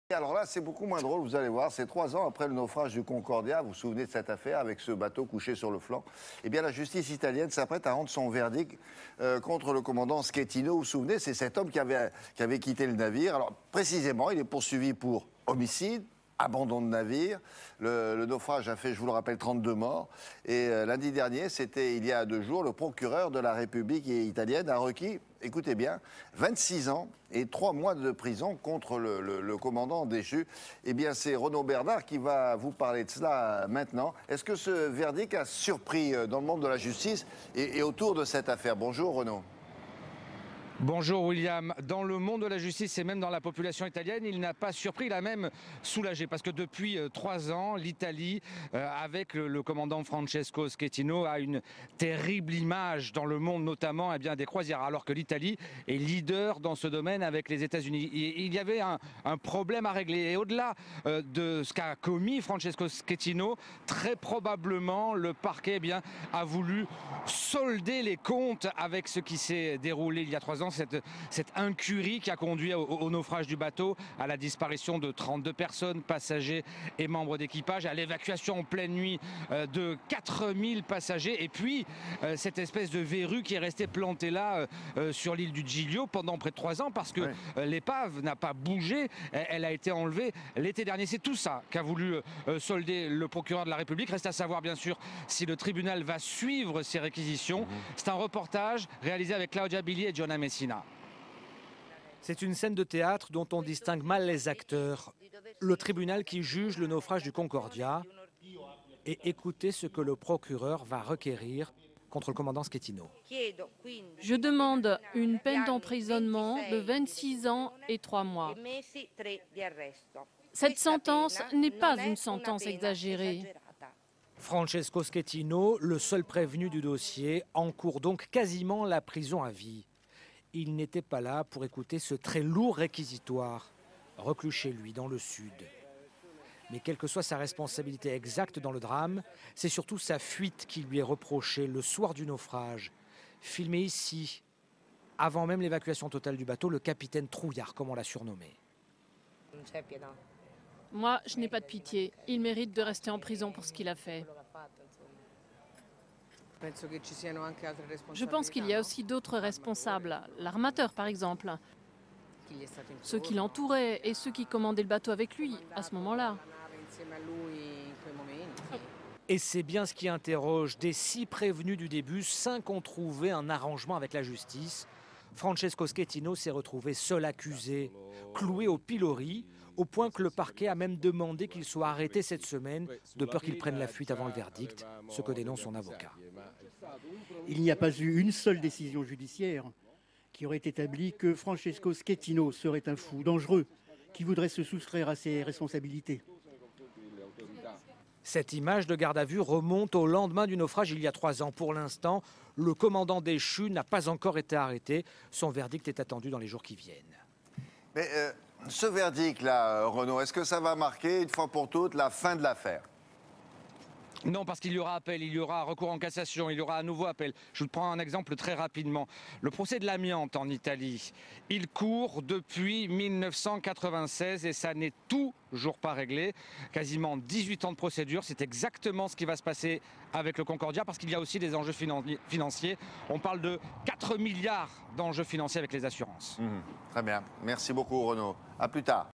Alors là, c'est beaucoup moins drôle, vous allez voir. C'est 3 ans après le naufrage du Concordia. Vous vous souvenez de cette affaire avec ce bateau couché sur le flanc? Eh bien, la justice italienne s'apprête à rendre son verdict contre le commandant Schettino. Vous vous souvenez, c'est cet homme qui avait quitté le navire. Alors, précisément, il est poursuivi pour homicide, abandon de navire. Le naufrage a fait, je vous le rappelle, 32 morts. Et lundi dernier, c'était il y a 2 jours, le procureur de la République italienne a requis, écoutez bien, 26 ans et 3 mois de prison contre le commandant déchu. Eh bien, c'est Renaud Bernard qui va vous parler de cela maintenant. Est-ce que ce verdict a surpris dans le monde de la justice et autour de cette affaire? Bonjour Renaud. Bonjour William. Dans le monde de la justice et même dans la population italienne, il n'a pas surpris, il a même soulagé. Parce que depuis 3 ans, l'Italie, avec le commandant Francesco Schettino, a une terrible image dans le monde, notamment des croisières. Alors que l'Italie est leader dans ce domaine avec les États-Unis. Il y avait un problème à régler. Et au-delà de ce qu'a commis Francesco Schettino, très probablement le parquet a voulu solder les comptes avec ce qui s'est déroulé il y a 3 ans. Cette incurie qui a conduit au naufrage du bateau, à la disparition de 32 personnes, passagers et membres d'équipage, à l'évacuation en pleine nuit de 4000 passagers, et puis cette espèce de verrue qui est restée plantée là sur l'île du Giglio pendant près de 3 ans parce que l'épave n'a pas bougé, elle a été enlevée l'été dernier. C'est tout ça qu'a voulu solder le procureur de la République. Reste à savoir bien sûr si le tribunal va suivre ces réquisitions. C'est un reportage réalisé avec Claudia Billy et Gianna Messina. C'est une scène de théâtre dont on distingue mal les acteurs. Le tribunal qui juge le naufrage du Concordia. Et écoutez ce que le procureur va requérir contre le commandant Schettino. Je demande une peine d'emprisonnement de 26 ans et 3 mois. Cette sentence n'est pas une sentence exagérée. Francesco Schettino, le seul prévenu du dossier, encourt donc quasiment la prison à vie. Il n'était pas là pour écouter ce très lourd réquisitoire, reclus chez lui dans le sud. Mais quelle que soit sa responsabilité exacte dans le drame, c'est surtout sa fuite qui lui est reprochée le soir du naufrage. Filmé ici, avant même l'évacuation totale du bateau, le capitaine Trouillard, comme on l'a surnommé. Moi, je n'ai pas de pitié. Il mérite de rester en prison pour ce qu'il a fait. Je pense qu'il y a aussi d'autres responsables, l'armateur par exemple, ceux qui l'entouraient et ceux qui commandaient le bateau avec lui à ce moment-là. Et c'est bien ce qui interroge. Des 6 prévenus du début, 5 ont trouvé un arrangement avec la justice. Francesco Schettino s'est retrouvé seul accusé, cloué au pilori, au point que le parquet a même demandé qu'il soit arrêté cette semaine, de peur qu'il prenne la fuite avant le verdict, ce que dénonce son avocat. Il n'y a pas eu une seule décision judiciaire qui aurait établi que Francesco Schettino serait un fou dangereux qui voudrait se soustraire à ses responsabilités. Cette image de garde à vue remonte au lendemain du naufrage il y a 3 ans. Pour l'instant, le commandant déchu n'a pas encore été arrêté. Son verdict est attendu dans les jours qui viennent. Mais ce verdict-là, Renaud, est-ce que ça va marquer une fois pour toutes la fin de l'affaire? Non, parce qu'il y aura appel, il y aura recours en cassation, il y aura à nouveau appel. Je vous prends un exemple très rapidement. Le procès de l'amiante en Italie, il court depuis 1996 et ça n'est toujours pas réglé. Quasiment 18 ans de procédure, c'est exactement ce qui va se passer avec le Concordia parce qu'il y a aussi des enjeux financiers. On parle de 4 milliards d'enjeux financiers avec les assurances. Très bien, merci beaucoup Renaud. À plus tard.